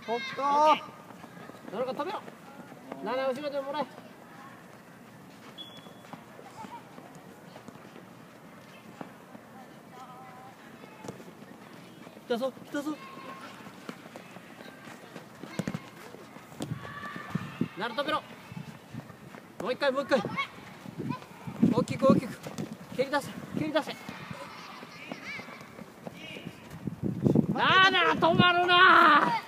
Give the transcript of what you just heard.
誰か止めろ。7後ろでもらえ。来たぞ来たぞ。なる止めろ。もう一回もう一回。大きく大きく蹴り出せ蹴り出せ。なあなあ止まるな。